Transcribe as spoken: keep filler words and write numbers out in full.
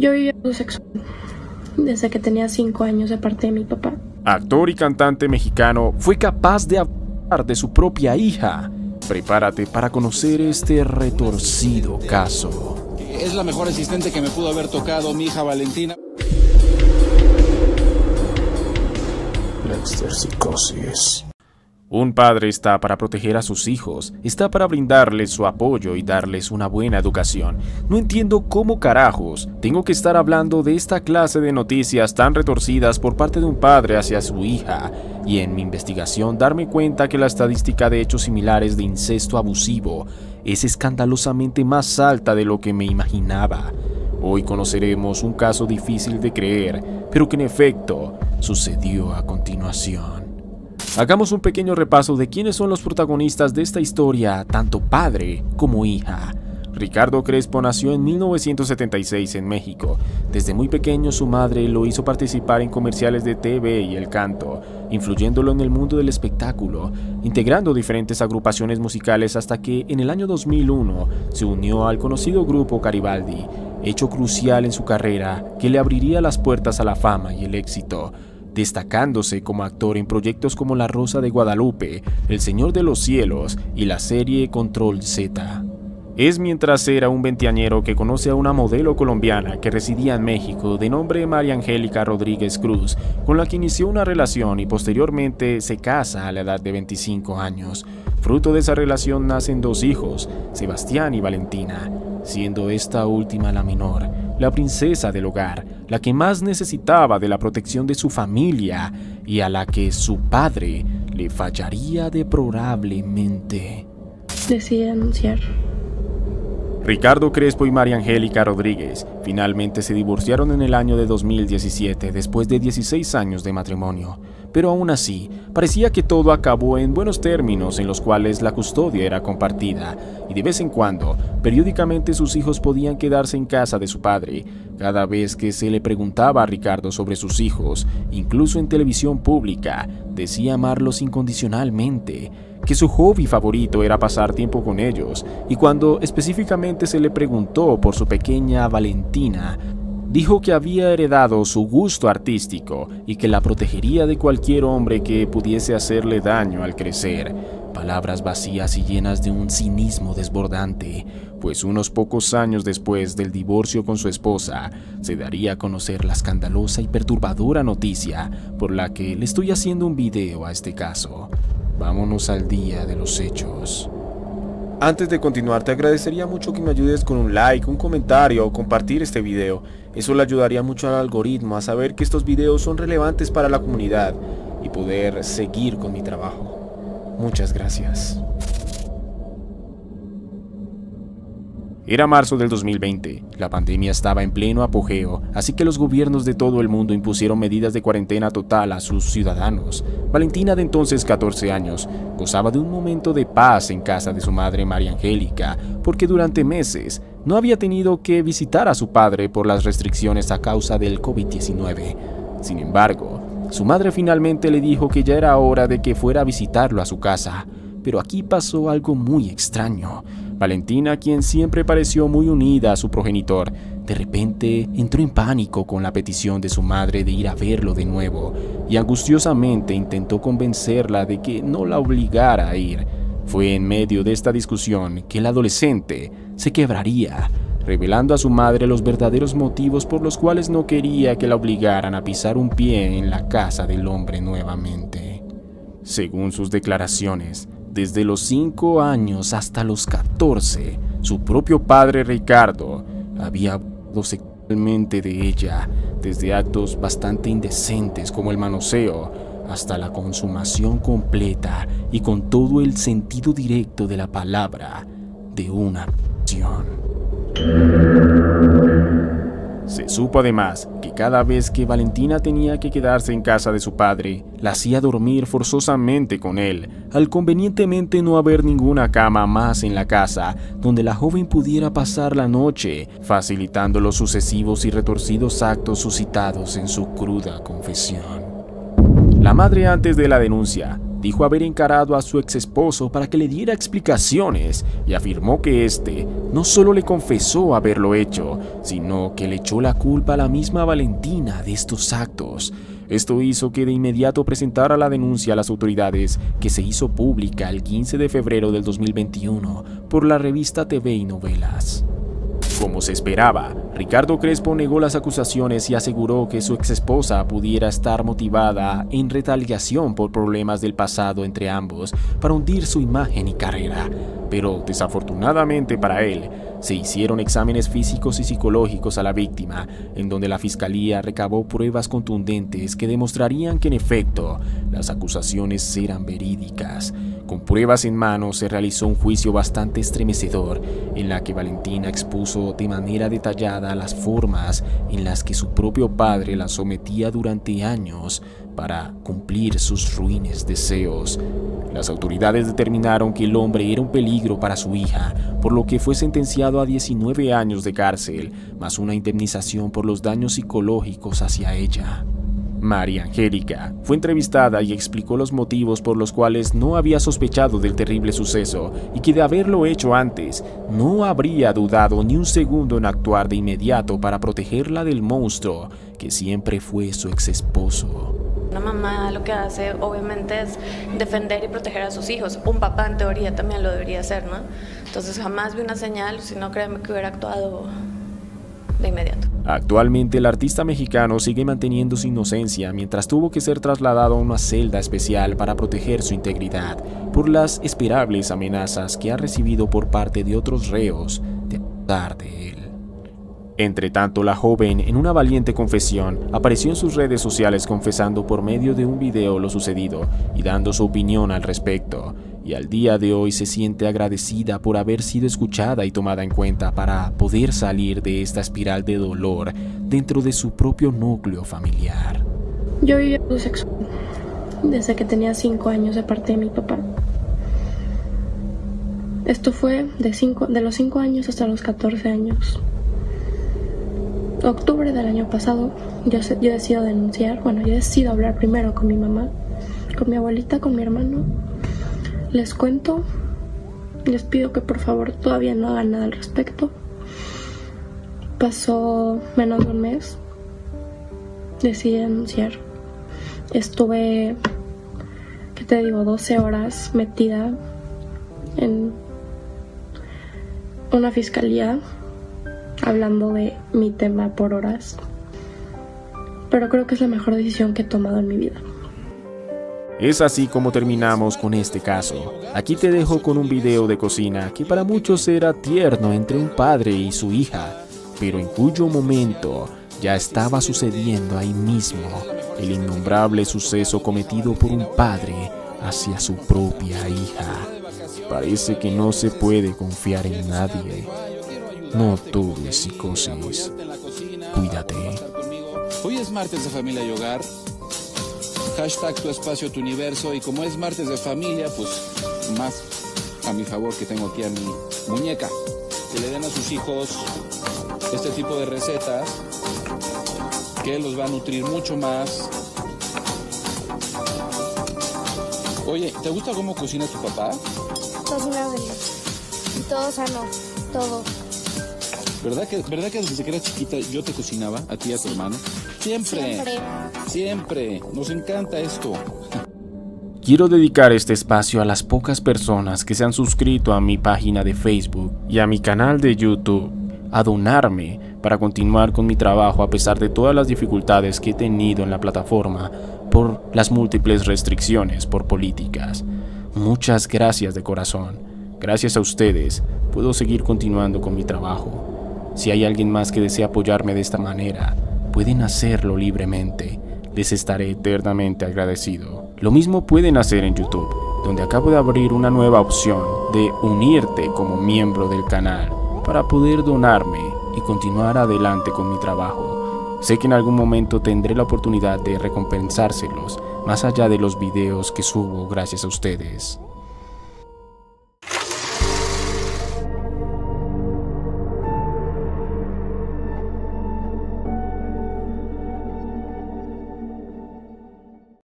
Yo viví abuso sexual desde que tenía cinco años de parte de mi papá. Actor y cantante mexicano fue capaz de hablar de su propia hija. Prepárate para conocer este retorcido caso. Es la mejor asistente que me pudo haber tocado mi hija Valentina. La exterpsicosis. Un padre está para proteger a sus hijos, está para brindarles su apoyo y darles una buena educación. No entiendo cómo carajos tengo que estar hablando de esta clase de noticias tan retorcidas por parte de un padre hacia su hija, y en mi investigación darme cuenta que la estadística de hechos similares de incesto abusivo es escandalosamente más alta de lo que me imaginaba. Hoy conoceremos un caso difícil de creer, pero que en efecto sucedió a continuación. Hagamos un pequeño repaso de quiénes son los protagonistas de esta historia, tanto padre como hija. Ricardo Crespo nació en mil novecientos setenta y seis en México. Desde muy pequeño su madre lo hizo participar en comerciales de T V y el canto, influyéndolo en el mundo del espectáculo, integrando diferentes agrupaciones musicales hasta que en el año dos mil uno se unió al conocido grupo Garibaldi, hecho crucial en su carrera que le abriría las puertas a la fama y el éxito, destacándose como actor en proyectos como La Rosa de Guadalupe, El Señor de los Cielos y la serie Control Z. Es mientras era un veinteañero que conoce a una modelo colombiana que residía en México de nombre María Angélica Rodríguez Cruz, con la que inició una relación y posteriormente se casa a la edad de veinticinco años. Fruto de esa relación nacen dos hijos, Sebastián y Valentina, siendo esta última la menor, la princesa del hogar, la que más necesitaba de la protección de su familia y a la que su padre le fallaría deplorablemente. Decidí renunciar. Ricardo Crespo y María Angélica Rodríguez finalmente se divorciaron en el año de dos mil diecisiete después de dieciséis años de matrimonio, pero aún así parecía que todo acabó en buenos términos en los cuales la custodia era compartida y de vez en cuando, periódicamente sus hijos podían quedarse en casa de su padre. Cada vez que se le preguntaba a Ricardo sobre sus hijos, incluso en televisión pública, decía amarlos incondicionalmente, que su hobby favorito era pasar tiempo con ellos, y cuando específicamente se le preguntó por su pequeña Valentina, dijo que había heredado su gusto artístico y que la protegería de cualquier hombre que pudiese hacerle daño al crecer. Palabras vacías y llenas de un cinismo desbordante, pues unos pocos años después del divorcio con su esposa, se daría a conocer la escandalosa y perturbadora noticia por la que le estoy haciendo un video a este caso. Vámonos al día de los hechos. Antes de continuar, te agradecería mucho que me ayudes con un like, un comentario o compartir este video. Eso le ayudaría mucho al algoritmo a saber que estos videos son relevantes para la comunidad y poder seguir con mi trabajo. Muchas gracias. Era marzo del dos mil veinte, la pandemia estaba en pleno apogeo, así que los gobiernos de todo el mundo impusieron medidas de cuarentena total a sus ciudadanos. Valentina, de entonces catorce años, gozaba de un momento de paz en casa de su madre María Angélica, porque durante meses no había tenido que visitar a su padre por las restricciones a causa del COVID diecinueve. Sin embargo, su madre finalmente le dijo que ya era hora de que fuera a visitarlo a su casa, pero aquí pasó algo muy extraño. Valentina, quien siempre pareció muy unida a su progenitor, de repente entró en pánico con la petición de su madre de ir a verlo de nuevo y angustiosamente intentó convencerla de que no la obligara a ir. Fue en medio de esta discusión que el adolescente se quebraría, revelando a su madre los verdaderos motivos por los cuales no quería que la obligaran a pisar un pie en la casa del hombre nuevamente. Según sus declaraciones, desde los cinco años hasta los catorce, su propio padre Ricardo había abusado sexualmente de ella, desde actos bastante indecentes como el manoseo, hasta la consumación completa y con todo el sentido directo de la palabra de una violación. Se supo además que cada vez que Valentina tenía que quedarse en casa de su padre, la hacía dormir forzosamente con él, al convenientemente no haber ninguna cama más en la casa donde la joven pudiera pasar la noche, facilitando los sucesivos y retorcidos actos suscitados en su cruda confesión. La madre, antes de la denuncia, dijo haber encarado a su ex esposo para que le diera explicaciones y afirmó que éste no solo le confesó haberlo hecho, sino que le echó la culpa a la misma Valentina de estos actos. Esto hizo que de inmediato presentara la denuncia a las autoridades, que se hizo pública el quince de febrero del dos mil veintiuno por la revista T V y Novelas. Como se esperaba, Ricardo Crespo negó las acusaciones y aseguró que su exesposa pudiera estar motivada en retaliación por problemas del pasado entre ambos para hundir su imagen y carrera. Pero desafortunadamente para él, se hicieron exámenes físicos y psicológicos a la víctima, en donde la fiscalía recabó pruebas contundentes que demostrarían que en efecto las acusaciones eran verídicas. Con pruebas en mano se realizó un juicio bastante estremecedor en la que Valentina expuso de manera detallada las formas en las que su propio padre la sometía durante años para cumplir sus ruines deseos. Las autoridades determinaron que el hombre era un peligro para su hija, por lo que fue sentenciado a diecinueve años de cárcel, más una indemnización por los daños psicológicos hacia ella. María Angélica fue entrevistada y explicó los motivos por los cuales no había sospechado del terrible suceso y que de haberlo hecho antes, no habría dudado ni un segundo en actuar de inmediato para protegerla del monstruo que siempre fue su ex esposo. Una mamá lo que hace obviamente es defender y proteger a sus hijos. Un papá en teoría también lo debería hacer, ¿no? Entonces jamás vi una señal, si no créeme que hubiera actuado de inmediato. Actualmente el artista mexicano sigue manteniendo su inocencia mientras tuvo que ser trasladado a una celda especial para proteger su integridad por las esperables amenazas que ha recibido por parte de otros reos de abusar de él. Entre tanto, la joven, en una valiente confesión, apareció en sus redes sociales confesando por medio de un video lo sucedido y dando su opinión al respecto, y al día de hoy se siente agradecida por haber sido escuchada y tomada en cuenta para poder salir de esta espiral de dolor dentro de su propio núcleo familiar. Yo viví abuso sexual desde que tenía cinco años de parte de mi papá. Esto fue de, cinco, de los cinco años hasta los catorce años. Octubre del año pasado, yo, yo decido denunciar, bueno, yo decido hablar primero con mi mamá, con mi abuelita, con mi hermano. Les cuento, les pido que por favor todavía no hagan nada al respecto. Pasó menos de un mes, decidí denunciar. Estuve, ¿qué te digo?, doce horas metida en una fiscalía, hablando de mi tema por horas, pero creo que es la mejor decisión que he tomado en mi vida. Es así como terminamos con este caso. Aquí te dejo con un video de cocina que para muchos era tierno entre un padre y su hija, pero en cuyo momento ya estaba sucediendo ahí mismo el innombrable suceso cometido por un padre hacia su propia hija. Parece que no se puede confiar en nadie. No tomes psicosis. Cuídate. Hoy es martes de familia y hogar. Hashtag tu espacio, tu universo. Y como es martes de familia, pues más a mi favor que tengo aquí a mi muñeca. Que le den a sus hijos este tipo de recetas que los va a nutrir mucho más. Oye, ¿te gusta cómo cocina tu papá? Cocina bien. Y todo sano. Todo. ¿Verdad que, ¿Verdad que desde que eras chiquita yo te cocinaba, a ti y a tu hermano? Siempre. Siempre. Siempre. Nos encanta esto. Quiero dedicar este espacio a las pocas personas que se han suscrito a mi página de Facebook y a mi canal de YouTube, a donarme para continuar con mi trabajo a pesar de todas las dificultades que he tenido en la plataforma por las múltiples restricciones por políticas. Muchas gracias de corazón. Gracias a ustedes puedo seguir continuando con mi trabajo. Si hay alguien más que desea apoyarme de esta manera, pueden hacerlo libremente. Les estaré eternamente agradecido. Lo mismo pueden hacer en YouTube, donde acabo de abrir una nueva opción de unirte como miembro del canal para poder donarme y continuar adelante con mi trabajo. Sé que en algún momento tendré la oportunidad de recompensárselos, más allá de los videos que subo gracias a ustedes.